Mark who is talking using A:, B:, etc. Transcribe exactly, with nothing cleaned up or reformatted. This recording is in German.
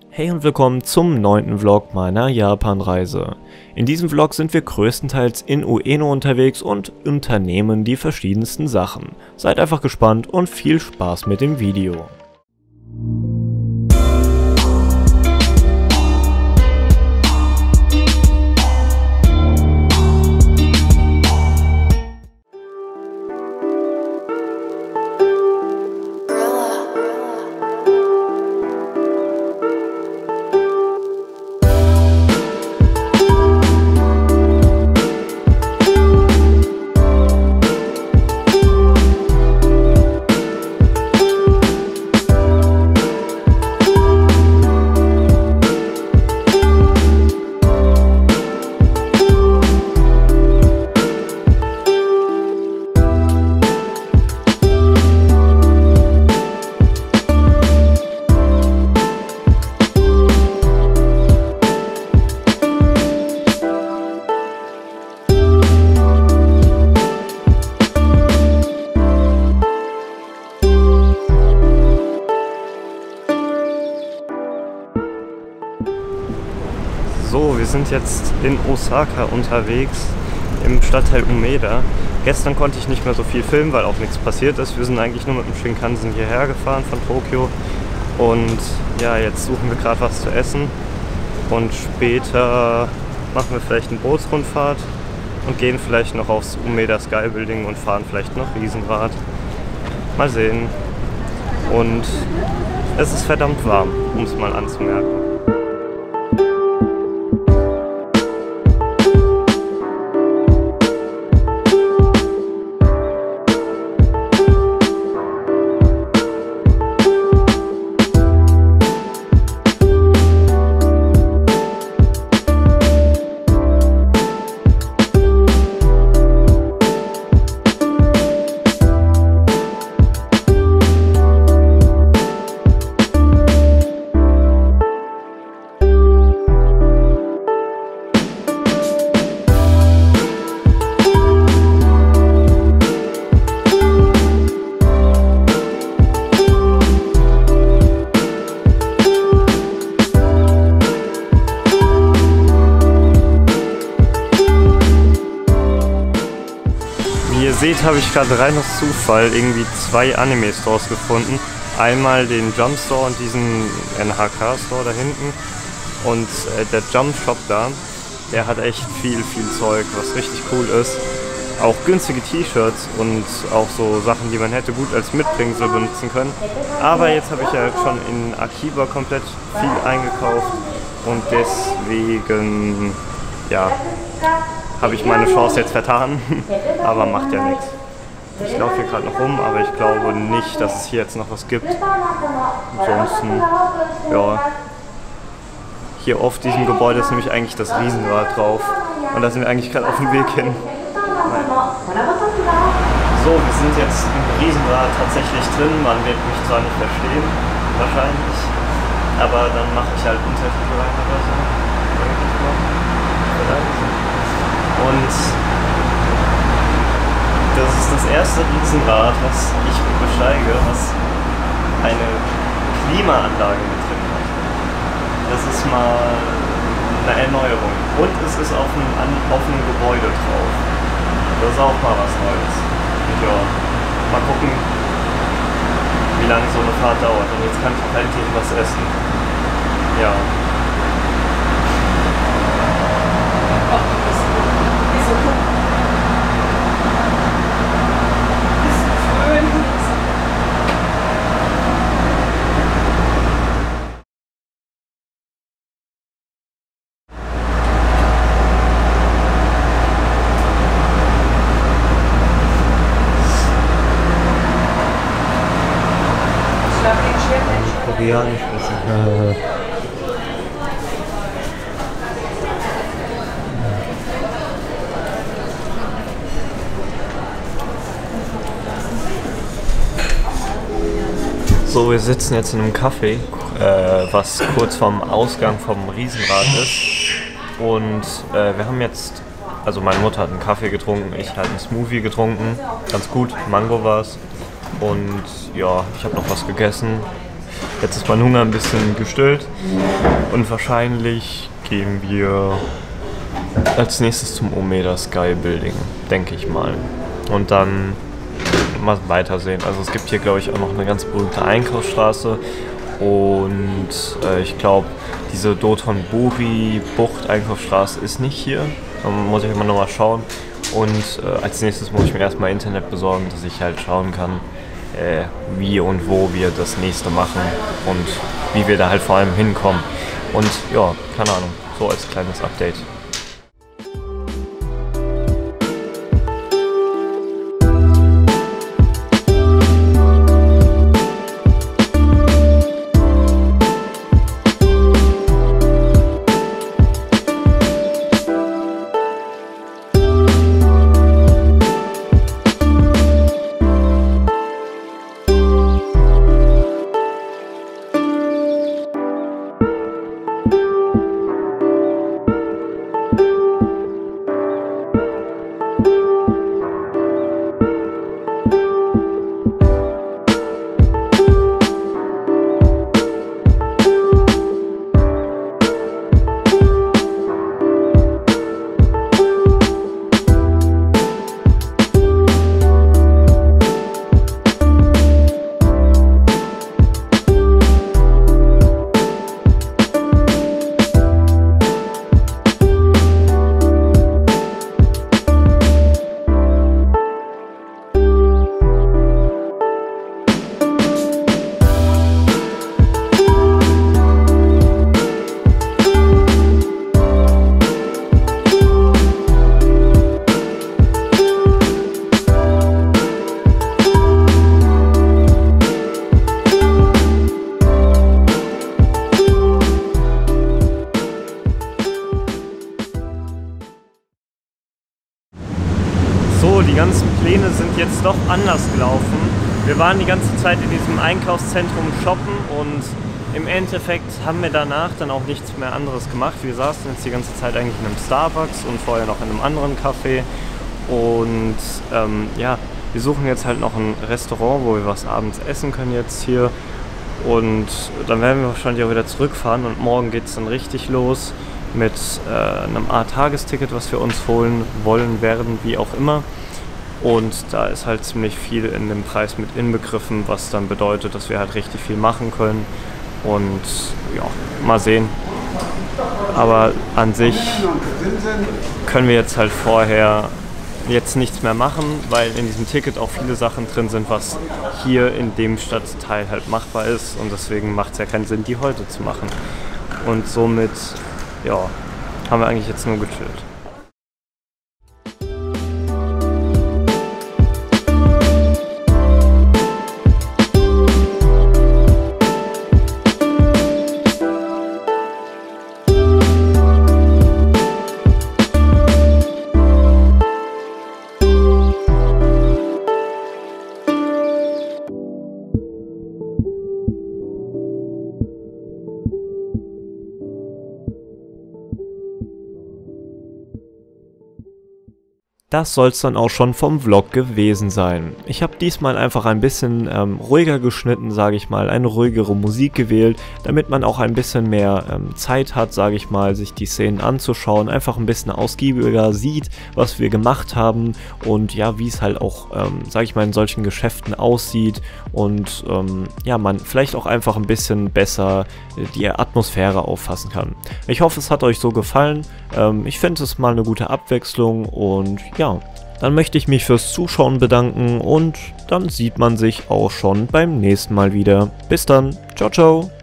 A: Hey und willkommen zum neunten Vlog meiner Japan-Reise. In diesem Vlog sind wir größtenteils in Ueno unterwegs und unternehmen die verschiedensten Sachen. Seid einfach gespannt und viel Spaß mit dem Video. So, wir sind jetzt in Osaka unterwegs, im Stadtteil Umeda. Gestern konnte ich nicht mehr so viel filmen, weil auch nichts passiert ist. Wir sind eigentlich nur mit dem Shinkansen hierher gefahren von Tokio. Und ja, jetzt suchen wir gerade was zu essen. Und später machen wir vielleicht eine Bootsrundfahrt und gehen vielleicht noch aufs Umeda Sky Building und fahren vielleicht noch Riesenrad. Mal sehen. Und es ist verdammt warm, um es mal anzumerken. Wie ihr seht, habe ich gerade rein aus Zufall irgendwie zwei Anime-Stores gefunden. Einmal den Jump Store und diesen N H K Store da hinten. Und äh, der Jump Shop da, der hat echt viel, viel Zeug, was richtig cool ist. Auch günstige T-Shirts und auch so Sachen, die man hätte gut als Mitbringsel benutzen können. Aber jetzt habe ich ja schon in Akiba komplett viel eingekauft und deswegen, ja, habe ich meine Chance jetzt vertan, aber macht ja nichts. Ich laufe hier gerade noch rum, aber ich glaube nicht, dass es hier jetzt noch was gibt. Ansonsten, ja, hier auf diesem Gebäude ist nämlich eigentlich das Riesenrad drauf und da sind wir eigentlich gerade auf dem Weg hin. So, wir sind jetzt im Riesenrad tatsächlich drin, man wird mich zwar nicht verstehen, wahrscheinlich, aber dann mache ich halt Untertitel rein oder so. Und das ist das erste Riesenrad, was ich besteige, was eine Klimaanlage mit drin hat. Das ist mal eine Erneuerung. Und es ist auf einem, auf einem Gebäude drauf. Das ist auch mal was Neues. Und ja, mal gucken, wie lange so eine Fahrt dauert. Und jetzt kann ich auch endlich was essen. Ja. Koreanisch essen. So, wir sitzen jetzt in einem Café, äh, was kurz vorm Ausgang vom Riesenrad ist. Und äh, wir haben jetzt, also meine Mutter hat einen Kaffee getrunken, ich halt einen Smoothie getrunken. Ganz gut, Mango war's. Und ja, ich habe noch was gegessen. Jetzt ist mein Hunger ein bisschen gestillt und wahrscheinlich gehen wir als nächstes zum Omeda Sky Building, denke ich mal. Und dann mal weitersehen. Also es gibt hier, glaube ich, auch noch eine ganz berühmte Einkaufsstraße und äh, ich glaube, diese Dotonbori Bucht Einkaufsstraße ist nicht hier. Da muss ich immer noch mal schauen. Und äh, als nächstes muss ich mir erstmal Internet besorgen, dass ich halt schauen kann, äh, wie und wo wir das nächste machen und wie wir da halt vor allem hinkommen. Und ja, keine Ahnung, so als kleines Update. So, die ganzen Pläne sind jetzt doch anders gelaufen. Wir waren die ganze Zeit in diesem Einkaufszentrum shoppen und im Endeffekt haben wir danach dann auch nichts mehr anderes gemacht. Wir saßen jetzt die ganze Zeit eigentlich in einem Starbucks und vorher noch in einem anderen Café. Und ähm, ja, wir suchen jetzt halt noch ein Restaurant, wo wir was abends essen können jetzt hier. Und dann werden wir wahrscheinlich auch wieder zurückfahren und morgen geht es dann richtig los mit äh, einem Art Tagesticket, was wir uns holen wollen, werden, wie auch immer. Und da ist halt ziemlich viel in dem Preis mit inbegriffen, was dann bedeutet, dass wir halt richtig viel machen können. Und ja, mal sehen. Aber an sich können wir jetzt halt vorher jetzt nichts mehr machen, weil in diesem Ticket auch viele Sachen drin sind, was hier in dem Stadtteil halt machbar ist. Und deswegen macht es ja keinen Sinn, die heute zu machen. Und somit, ja, haben wir eigentlich jetzt nur gechillt. Das soll es dann auch schon vom Vlog gewesen sein. Ich habe diesmal einfach ein bisschen ähm, ruhiger geschnitten, sage ich mal, eine ruhigere Musik gewählt, damit man auch ein bisschen mehr ähm, Zeit hat, sage ich mal, sich die Szenen anzuschauen, einfach ein bisschen ausgiebiger sieht, was wir gemacht haben und ja, wie es halt auch, ähm, sage ich mal, in solchen Geschäften aussieht und ähm, ja, man vielleicht auch einfach ein bisschen besser äh, die Atmosphäre auffassen kann. Ich hoffe, es hat euch so gefallen. Ähm, ich finde es mal eine gute Abwechslung und ja, dann möchte ich mich fürs Zuschauen bedanken und dann sieht man sich auch schon beim nächsten Mal wieder. Bis dann, ciao, ciao!